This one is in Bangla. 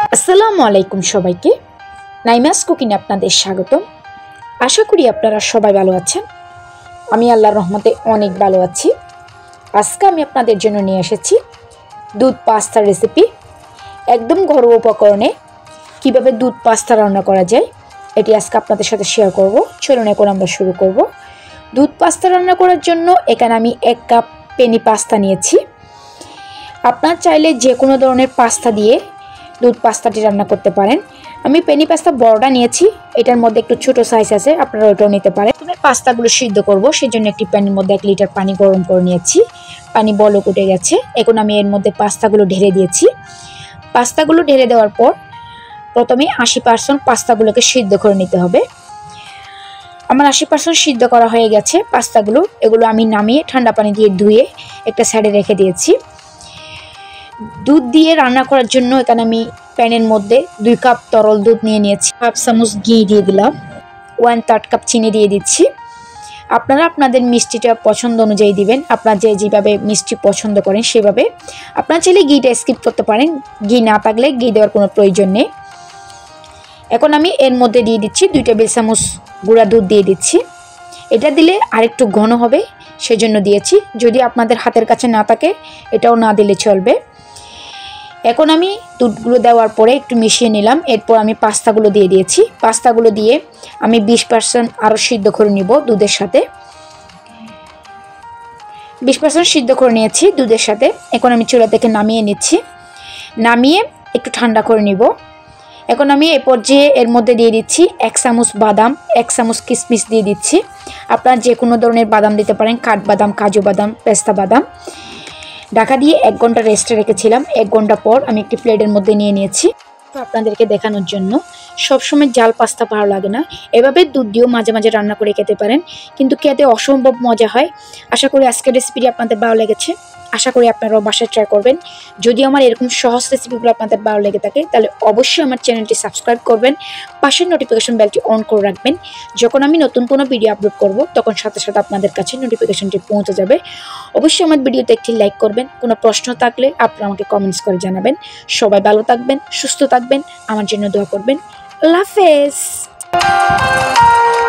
আসসালামু আলাইকুম সবাইকে। নাইমাস কুকিং আপনাদের স্বাগতম। আশা করি আপনারা সবাই ভালো আছেন। আমি আল্লাহর রহমতে অনেক ভালো আছি। আজকে আমি আপনাদের জন্য নিয়ে এসেছি দুধ পাস্তার রেসিপি। একদম ঘরোয়া উপকরণে কিভাবে দুধ পাস্তা রান্না করা যায় এটি আজকে আপনাদের সাথে শেয়ার করব। চলুন এখন আমরা শুরু করব। দুধ পাস্তা রান্না করার জন্য এখানে আমি 1 কাপ পেনি পাস্তা নিয়েছি। আপনার চাইলে যে কোনো ধরনের পাস্তা দিয়ে দুধ পাস্তাটি রান্না করতে পারেন। আমি পেনি পাস্তা বড়টা নিয়েছি, এটার মধ্যে একটু ছোট সাইজ আছে, আপনারা ওটাও নিতে পারেন। প্রথমে পাস্তাগুলো সিদ্ধ করব, সেজন্য একটি প্যানের মধ্যে 1 লিটার পানি গরম করে নিয়েছি। পানি বলক উঠে গেছে, এখন আমি এর মধ্যে পাস্তাগুলো ঢেলে দিয়েছি। পাস্তাগুলো ঢেলে দেওয়ার পর প্রথমে 80% পাস্তাগুলোকে সিদ্ধ করে নিতে হবে। আমার 80% সিদ্ধ করা হয়ে গেছে পাস্তাগুলো। এগুলো আমি নামিয়ে ঠান্ডা পানি দিয়ে ধুয়ে একটা সাইডে রেখে দিয়েছি। দুধ দিয়ে রান্না করার জন্য এখানে আমি প্যানের মধ্যে 2 কাপ তরল দুধ নিয়ে নিয়েছি। হাফ চামচ ঘি দিয়ে দিলাম, 1/3 কাপ চিনি দিয়ে দিচ্ছি। আপনারা আপনাদের মিষ্টিটা পছন্দ অনুযায়ী দিবেন, আপনারা যেভাবে মিষ্টি পছন্দ করেন সেভাবে। আপনারা চাইলে ঘিটা স্কিপ করতে পারেন, ঘি না থাকলে ঘি দেওয়ার কোনো প্রয়োজন নেই। এখন আমি এর মধ্যে দিয়ে দিচ্ছি 2 টেবিল চামচ গুঁড়া দুধ দিয়ে দিচ্ছি। এটা দিলে আরেকটু ঘন হবে, সেজন্য দিয়েছি। যদি আপনাদের হাতের কাছে না থাকে এটাও না দিলে চলবে। এখন আমি দুধগুলো দেওয়ার পরে একটু মিশিয়ে নিলাম। এরপর আমি পাস্তাগুলো দিয়ে দিয়েছি। পাস্তাগুলো দিয়ে আমি 20% আরও সিদ্ধ করে নিব দুধের সাথে। 20% সিদ্ধ করে নিয়েছি দুধের সাথে। এখন আমি চুলা থেকে নামিয়ে নিচ্ছি, নামিয়ে একটু ঠান্ডা করে নিব। এখন আমি এ পর্যায়ে এর মধ্যে দিয়ে দিচ্ছি 1 চামচ বাদাম, 1 চামচ কিশমিশ দিয়ে দিচ্ছি। আপনারা যে কোনো ধরনের বাদাম দিতে পারেন, কাঠবাদাম, কাজু বাদাম, পেস্তা বাদাম। ঢাকা দিয়ে 1 ঘন্টা রেস্টে রেখেছিলাম। 1 ঘন্টা পর আমি একটি প্লেটের মধ্যে নিয়ে নিয়েছি তো আপনাদেরকে দেখানোর জন্য। সবসময় জাল পাস্তা ভালো লাগে না, এভাবে দুধ দিয়েও মাঝে মাঝে রান্না করে খেতে পারেন, কিন্তু খেতে অসম্ভব মজা হয়। আশা করি আজকের রেসিপিটি আপনাদের ভালো লেগেছে। আশা করি আপনারাও বাসায় ট্রাই করবেন। যদি আমার এরকম সহজ রেসিপিগুলো আপনাদের ভালো লেগে থাকে তাহলে অবশ্যই আমার চ্যানেলটি সাবস্ক্রাইব করবেন, পাশের নোটিফিকেশন বেলটি অন করে রাখবেন। যখন আমি নতুন কোনো ভিডিও আপলোড করব তখন সাথে সাথে আপনাদের কাছে নোটিফিকেশনটি পৌঁছে যাবে। অবশ্যই আমার ভিডিওতে একটি লাইক করবেন। কোনো প্রশ্ন থাকলে আপনারা আমাকে কমেন্টস করে জানাবেন। সবাই ভালো থাকবেন, সুস্থ থাকবেন, আমার জন্য দোয়া করবেন। আল্লাহ হাফেজ।